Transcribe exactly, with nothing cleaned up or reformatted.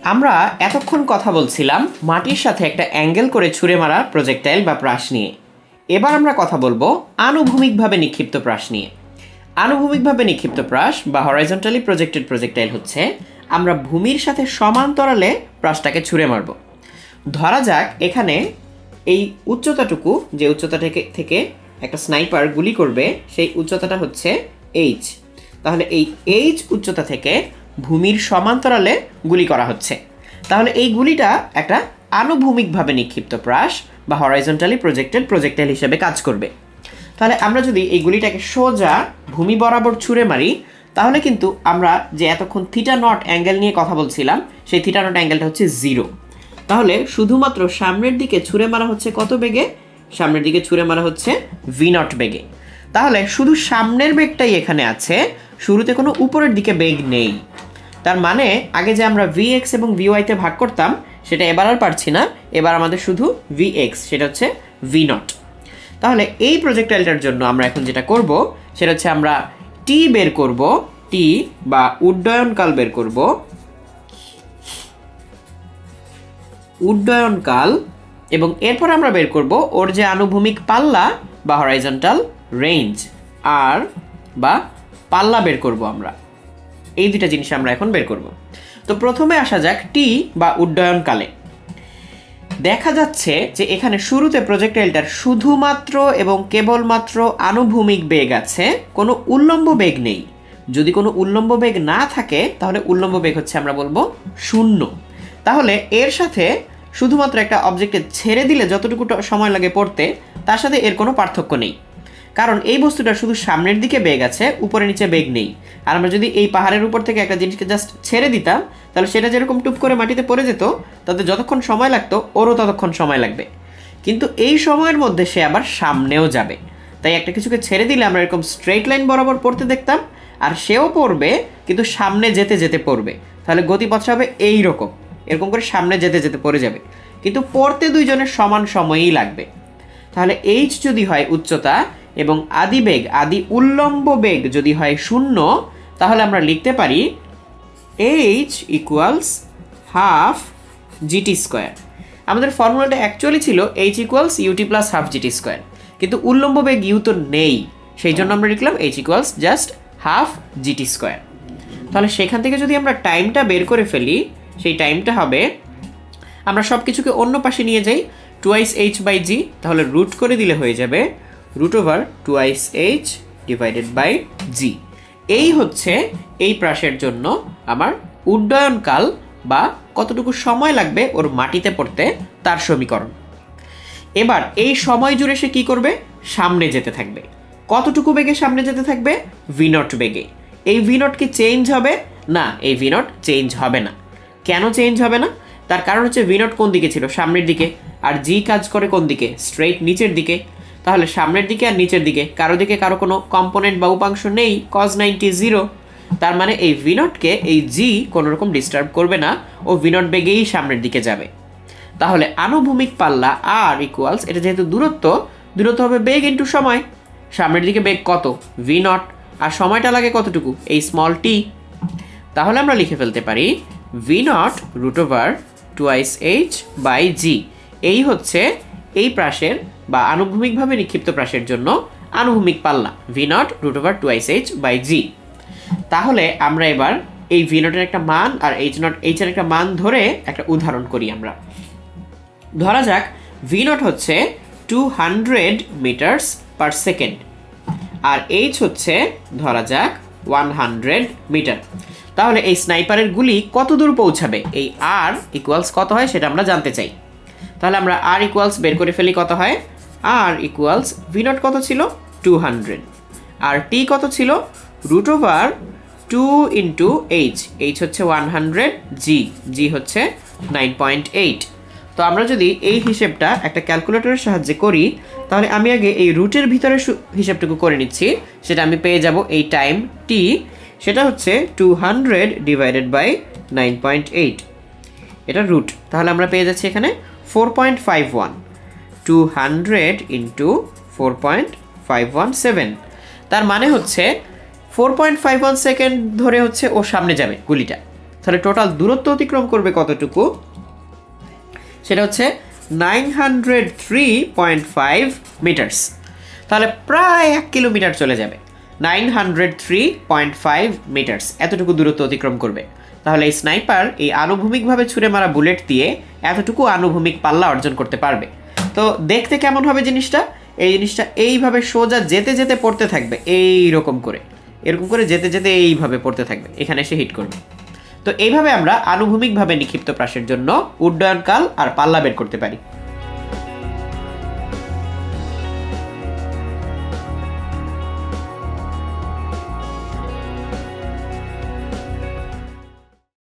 আমরা এতক্ষণ কথা বলছিলাম মাটির সাথে একটা অ্যাঙ্গেল করে ছুঁড়ে মারা প্রজেক্টাইল বা প্রাস নিয়ে। এবার আমরা কথা বলবো আনুভূমিকভাবে নিক্ষিপ্ত প্রাস নিয়ে। আনুভূমিকভাবে নিক্ষিপ্ত প্রাস বা হরাইজন্টালি প্রজেক্টেড প্রজেক্টাইল হচ্ছে আমরা ভূমির সাথে সমান্তরালে প্রাসটাকে ছুঁড়ে মারব। ধরা যাক এখানে এই উচ্চতাটুকু, যে উচ্চতা থেকে থেকে একটা স্নাইপার গুলি করবে, সেই উচ্চতাটা হচ্ছে এইচ। তাহলে এই এইচ উচ্চতা থেকে ভূমির সমান্তরালে গুলি করা হচ্ছে। তাহলে এই গুলিটা একটা আনুভূমিকভাবে নিক্ষিপ্ত প্রাস বা হরাইজন্টালি প্রজেক্টেড প্রজেক্টাইল হিসেবে কাজ করবে। তাহলে আমরা যদি এই গুলিটাকে সোজা ভূমি বরাবর ছুঁড়ে মারি, তাহলে কিন্তু আমরা যে এতক্ষণ থিটা নট অ্যাঙ্গেল নিয়ে কথা বলছিলাম, সেই থিটা নট অ্যাঙ্গেলটা হচ্ছে জিরো। তাহলে শুধুমাত্র সামনের দিকে ছুঁড়ে মারা হচ্ছে কত বেগে? সামনের দিকে ছুঁড়ে মারা হচ্ছে ভি নট বেগে। তাহলে শুধু সামনের বেগটাই এখানে আছে, শুরুতে কোনো উপরের দিকে বেগ নেই। তার মানে আগে যে আমরা ভি এক্স এবং ভি ওয়াইতে ভাগ করতাম, সেটা এবার আর পারছি না। এবার আমাদের শুধু ভি এক্স, সেটা হচ্ছে ভি নট। তাহলে এই প্রজেক্টাইলটার জন্য আমরা এখন যেটা করব সেটা হচ্ছে আমরা টি বের করব, টি বা উড্ডয়নকাল বের করব। উড্ডয়নকাল, এবং এরপর আমরা বের করব ওর যে আনুভূমিক পাল্লা বা হরাইজন্টাল রেঞ্জ, আর বা পাল্লা বের করব আমরা। এই দুটা জিনিস আমরা এখন বের করব। তো প্রথমে আসা যাক টি বা উড্ডয়নকালে। দেখা যাচ্ছে যে এখানে শুরুতে প্রজেক্টাইলটার শুধুমাত্র এবং কেবলমাত্র আনুভূমিক বেগ আছে, কোনো উল্লম্ব বেগ নেই। যদি কোনো উল্লম্ব বেগ না থাকে তাহলে উল্লম্ব বেগ হচ্ছে আমরা বলবো শূন্য। তাহলে এর সাথে শুধুমাত্র একটা অবজেক্টে ছেড়ে দিলে যতটুকু সময় লাগে পড়তে, তার সাথে এর কোনো পার্থক্য নেই। কারণ এই বস্তুটা শুধু সামনের দিকে বেগ আছে, উপরে নিচে বেগ নেই। আর আমরা যদি এই পাহাড়ের উপর থেকে একটা জিনিসকে জাস্ট ছেড়ে দিতাম, তাহলে সেটা যেরকম টুপ করে মাটিতে পড়ে যেত, তাতে যতক্ষণ সময় লাগতো ওরও ততক্ষণ সময় লাগবে। কিন্তু এই সময়ের মধ্যে সে আবার সামনেও যাবে। তাই একটা কিছুকে ছেড়ে দিলে আমরা এরকম স্ট্রেট লাইন বরাবর পড়তে দেখতাম, আর সেও পড়বে কিন্তু সামনে যেতে যেতে পড়বে। তাহলে গতিপথটা হবে এইরকম, এরকম করে সামনে যেতে যেতে পড়ে যাবে, কিন্তু পড়তে দুইজনের সমান সময়ই লাগবে। তাহলে এইচ যদি হয় উচ্চতা এবং আদি বেগ, আদি উল্লম্ব বেগ যদি হয় শূন্য, তাহলে আমরা লিখতে পারি H equals half G T square. আমাদের ফর্মুলাটা অ্যাকচুয়ালি ছিল H equals U T plus half G T square, কিন্তু উল্লম্ব বেগ ইউ তো নেই, সেই জন্য আমরা লিখলাম H equals just half G T square. তাহলে সেখান থেকে যদি আমরা টাইমটা বের করে ফেলি, সেই টাইমটা হবে, আমরা সব কিছুকে অন্য পাশে নিয়ে যাই, টুয়াইস এইচ বাই জি। তাহলে রুট করে দিলে হয়ে যাবে root over twice H divided by G. এই হচ্ছে এই প্রাসের জন্য আমার উড্ডয়নকাল বা কতটুকু সময় লাগবে ওর মাটিতে পড়তে তার সমীকরণ। এবার এই সময় জুড়ে সে কী করবে? সামনে যেতে থাকবে। কতটুকু বেগে সামনে যেতে থাকবে? ভি নট বেগে। এই ভি নট কি চেঞ্জ হবে? না, এই ভি নট চেঞ্জ হবে না। কেন চেঞ্জ হবে না? তার কারণ হচ্ছে ভি নট কোন দিকে ছিল? সামনের দিকে। আর জি কাজ করে কোন দিকে? স্ট্রেইট নিচের দিকে। তাহলে সামনের দিকে আর নিচের দিকে কারো দিকে কারো কোনো কম্পোনেন্ট বা উপাংশ নেই, কজ নাইনটি জিরো। তার মানে এই ভি নটকে এই জি কোনো রকম ডিস্টার্ব করবে না, ও ভি নট বেগেই সামনের দিকে যাবে। তাহলে আনুভূমিক পাল্লা আর ইকুয়ালস, এটা যেহেতু দূরত্ব, দূরত্ব হবে বেগ ইন্টু সময়। সামনের দিকে বেগ কত? V naught. আর সময়টা লাগে কতটুকু? এই স্মল টি। তাহলে আমরা লিখে ফেলতে পারি V nought root over twice H by G. এই হচ্ছে এই প্রাসের বা আনুভূমিকভাবে নিক্ষিপ্ত প্রাসের জন্য আনুভূমিক পাল্লা, V nought root over twice H by G. তাহলে আমরা এবার এই ভি নটের একটা মান আর এইচ নট এইচ এর একটা মান ধরে একটা উদাহরণ করি আমরা। ধরা যাক ভি নট হচ্ছে two hundred metres per second, আর এইচ হচ্ছে ধরা যাক ওয়ান হান্ড্রেড মিটার। তাহলে এই স্নাইপারের গুলি কত দূর পৌঁছাবে? এই আর ইকুয়ালস কত হয় সেটা আমরা জানতে চাই। তাহলে আমরা আর ইকুয়ালস বের করে ফেলি। কত হয়? আর ইকুয়ালস ভি নট কত ছিল? Two hundred. আর টি কত ছিল? Root over two into H. H হচ্ছে ওয়ান হান্ড্রেড, জি জি হচ্ছে নাইন পয়েন্ট এইট। তো আমরা যদি এই হিসেবটা একটা ক্যালকুলেটরের সাহায্যে করি, তাহলে আমি আগে এই রুটের ভিতরে হিসেবটুকু করে নিচ্ছি। সেটা আমি পেয়ে যাব এই টাইম টি, সেটা হচ্ছে two hundred divided by nine point eight, এটা রুট। তাহলে আমরা পেয়ে যাচ্ছি এখানে four point five one. Two hundred into four point five one seven. তার মানে হচ্ছে four point five one second ধরে হচ্ছে ও সামনে যাবে গুলিটা। তাহলে টোটাল দূরত্ব অতিক্রম করবে কতটুকু, সেটা হচ্ছে nine hundred three point five metres. তাহলে প্রায় এক কিলোমিটার চলে যাবে, nine hundred three point five metres এতটুকু দূরত্ব অতিক্রম করবে। তাহলে এই স্নাইপার এই আনুভূমিকভাবে ছুঁড়ে মারা বুলেট দিয়ে এতটুকু আনুভূমিক পাল্লা অর্জন করতে পারবে। তো দেখতে কেমন হবে জিনিসটা, এই জিনিসটা এইভাবে সোজা যেতে যেতে পড়তে থাকবে, এই রকম করে এরকম করে যেতে যেতে এইভাবে পড়তে থাকবে, এখানে এসে হিট করবে। তো এইভাবে আমরা আনুভূমিকভাবে নিক্ষিপ্ত প্রাসের জন্য উড্ডয়নকাল আর পাল্লা বের করতে পারি।